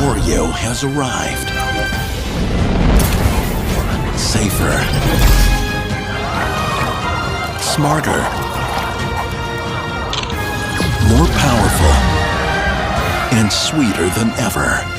Oreo has arrived. Safer. Smarter. More powerful. And sweeter than ever.